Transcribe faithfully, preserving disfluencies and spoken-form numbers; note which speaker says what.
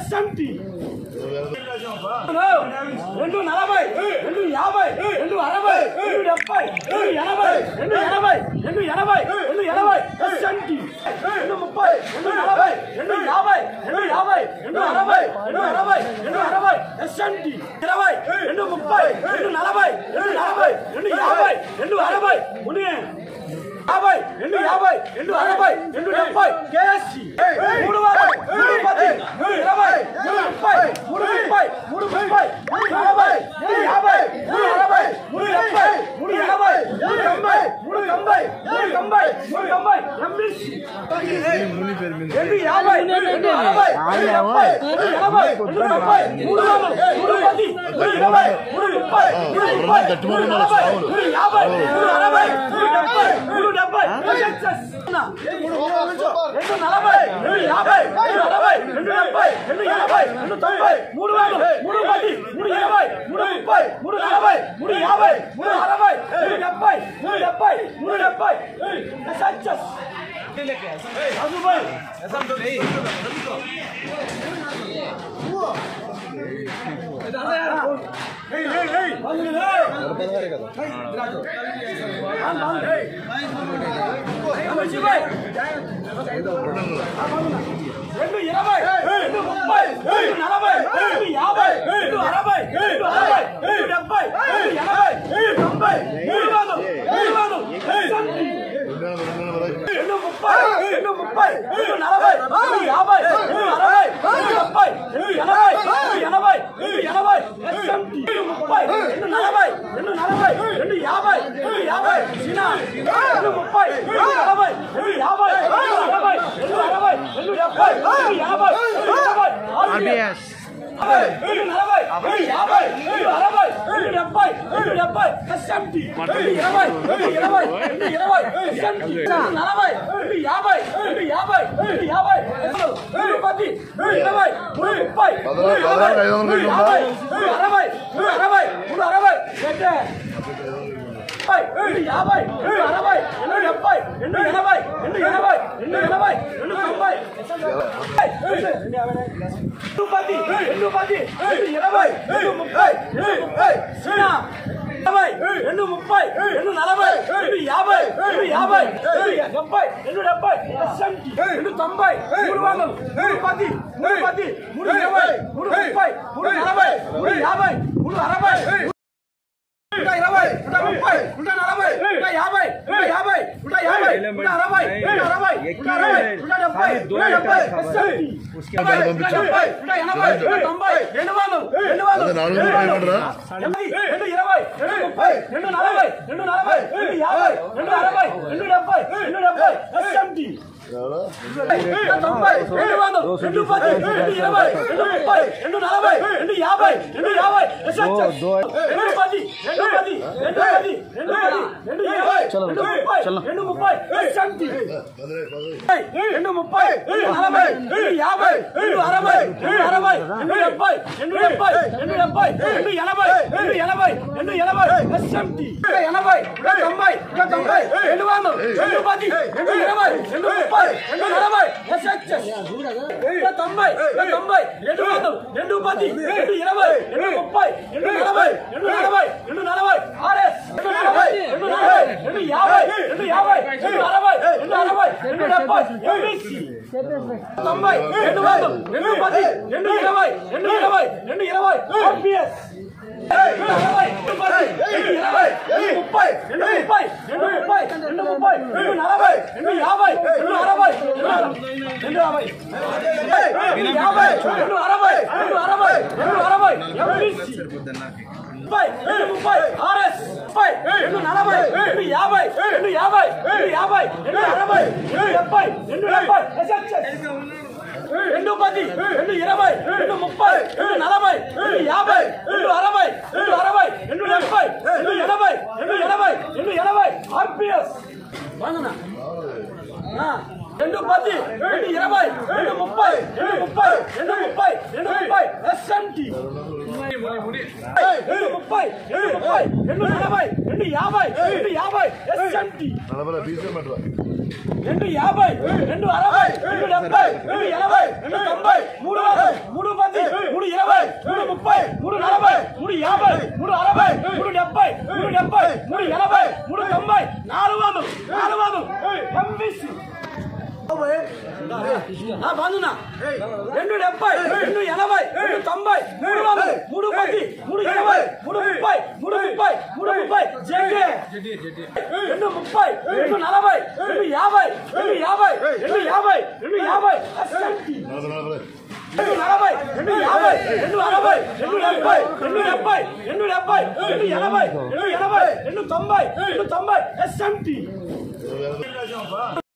Speaker 1: SMT రెండు నలభై రెండు యాభై రెండు అరవై రెండు డెబ్బై రెండు ఎనభై రెండు ఎనభై రెండు ఎనభై రెండు ఎనభై ఎస్ఎంటి రెండు ముప్పై రెండు నలభై రెండు యాభై రెండు యాభై రెండు అరవై రెండు అరవై రెండు అరవై ఎస్ఎంటి ఇరవై రెండు ముప్పై రెండు నలభై రెండు నలభై రెండు యాభై రెండు అరవై యాభై రెండు యాభై రెండు అరవై రెండు డెబ్బై కేఎస్సి మూడు వందల మూడు పది మూడు ఇరవై మూడు ముప్పై మూడు ముప్పై మూడు ముప్పై మూడు నలభై మూడు యాభై మూడు అరవై మూడు డెబ్బై మూడు ఎనభై మూడు తొంభై మూడు తొంభై మూడు తొంభై మూడు తొంభై ఎంబీసీ రెండు యాభై రెండు అరవై రెండు డెబ్బై రెండు ఎనభై రెండు తొంభై మూడు వందలు మూడు పది మూడు ఇరవై మూడు ముప్పై మూడు ముప్పై మూడు నలభై మూడు యాభై మూడు అరవై మూడు డెబ్బై మూడు డెబ్బై రెండు నలభై రెండు యాభై రెండు అరవై రెండు డెబ్బై రెండు ఎనభై రెండు తొంభై మూడు వేలు మూడు పది మూడు ఇరవై మూడు ముప్పై మూడు నలభై మూడు యాభై మూడు అరవై మూడు డెబ్బై మూడు డెబ్బై మూడు డెబ్బై రెండు ఇరవై రెండు ముప్పై రెండు నలభై రెండు యాభై రెండు అరవై రెండు అరవై రెండు డెబ్బై రెండు ఎనభై రెండు తొంభై మూడు వందలు మూడు వందలు రెండు ముప్పై రెండు ముప్పై రెండు నలభై రెండు యాభై రెండు అరవై రెండు డెబ్బై రెండు ఎనభై రెండు ఎనభై రెండు ఎనభై రెండు ముప్పై రెండు నలభై రెండు నలభై రెండు యాభై రెండు యాభై రెండు ముప్పై రెండు నలభై రెండు యాభై రెండు అరవై రెండు అరవై రెండు డెబ్బై రెండు ఎనభై రెండు ఎనభై ఆర్బీఎస్ రెండు నలభై రెండు యాభై రెండు అరవై రెండు డెబ్బై రెండు డెబ్బై ఎస్ఎంటి రెండు ఇరవై రెండు ఇరవై రెండు ఇరవై ఎస్ఎంటి రెండు నలభై రెండు యాభై రెండు యాభై రెండు యాభై రెండు పది మూడు ఇరవై మూడు ముప్పై మూడు యాభై మూడు యాభై మూడు అరవై మూడు అరవై మూడు అరవై రెండు యాభై రెండు అరవై రెండు డెబ్బై రెండు ఎనభై రెండు ఎనభై రెండు ఎనభై రెండు తొంభై రెండు పది రెండు పది రెండు ఇరవై రెండు ముప్పై రెండు ముప్పై యాభై రెండు ముప్పై రెండు నలభై రెండు యాభై రెండు యాభై రెండు డెబ్బై రెండు డెబ్బై రెండు తొంభై మూడు వందలు మూడు పది మూడు పది మూడు ఇరవై మూడు ముప్పై మూడు నలభై మూడు యాభై మూడు అరవై ఇరవై ముప్పై నలభై యాభై యాభై యాభై అరవై అరవై డెబ్బై డెబ్బై ఎనభై తొంభై రెండు వందలు రెండు వందలు రెండు ఇరవై రెండు ముప్పై రెండు నలభై రెండు నలభై రెండు యాభై రెండు అరవై రెండు డెబ్బై రెండు డెబ్బై ఎస్ఎంటి తొంభై రెండు వందలు రెండు పది రెండు ఇరవై రెండు ముప్పై రెండు నలభై రెండు యాభై రెండు యాభై రెండు పది రెండు పది రెండు పది రెండు పది రెండు ఇరవై రెండు ముప్పై రెండు ముప్పై రెండు ముప్పై రెండు నలభై రెండు యాభై రెండు అరవై రెండు అరవై రెండు డెబ్బై రెండు డెబ్బై రెండు డెబ్బై రెండు ఎనభై రెండు ఎనభై రెండు ఎనభై ఎస్ఎంటి ఎనభై తొంభై తొంభై రెండు వందలు రెండు పది రెండు ఇరవై రెండు ముప్పై రెండు నలభై తొంభై తొంభై రెండు వందలు రెండు పది రెండు ఇరవై రెండు ముప్పై రెండు నలభై రెండు నలభై రెండు నలభై ఆర్ఎస్ రెండు నలభై రెండు నలభై రెండు యాభై రెండు యాభై రెండు అరవై రెండు అరవై రెండు డెబ్బై ఎంబీసీ తొంభై రెండు వందలు రెండు పది రెండు ఇరవై రెండు ఇరవై రెండు ఇరవై ఆర్బీఎస్ ముప్పై రెండు ముప్పై రెండు ముప్పై రెండు ముప్పై రెండు నలభై రెండు యాభై రెండు అరవై రెండు యాభై యాభై రెండు అరవై రెండు అరవై రెండు అరవై ముప్పై రెండు ముప్పై ఆర్ఎస్ ముప్పై రెండు నలభై రెండు యాభై రెండు యాభై రెండు యాభై రెండు అరవై రెండు డెబ్బై రెండు డెబ్బై రెండు పది రెండు ఇరవై రెండు ముప్పై రెండు నలభై రెండు యాభై రెండు అరవై రెండు అరవై రెండు డెబ్బై రెండు ఎనభై రెండు ఎనభై రెండు ఎనభై ఆర్పిఎస్ రెండు పది రెండు ఇరవై రెండు ముప్పై రెండు ముప్పై రెండు ముప్పై రెండు ముప్పై ఎస్ఎంటి రెండు ముప్పై రెండు ముప్పై రెండు నలభై రెండు యాభై రెండు యాభై ఎస్ఎంటి రెండు యాభై రెండు అరవై రెండు డెబ్బై రెండు ఎనభై రెండు తొంభై మూడు వందలు మూడు బాగున్నా రెండు డెబ్బై రెండు ఎనభై రెండు తొంభై మూడు వందలు మూడు పది మూడు ఇరవై మూడు ముప్పై మూడు ముప్పై మూడు ముప్పై జేకే రెండు ముప్పై రెండు నలభై రెండు యాభై రెండు యాభై రెండు యాభై రెండు యాభై రెండు నలభై రెండు యాభై రెండు అరవై రెండు డెబ్బై రెండు డెబ్బై రెండు డెబ్బై రెండు ఎనభై రెండు ఎనభై రెండు తొంభై రెండు తొంభై ఎస్ఎంటీ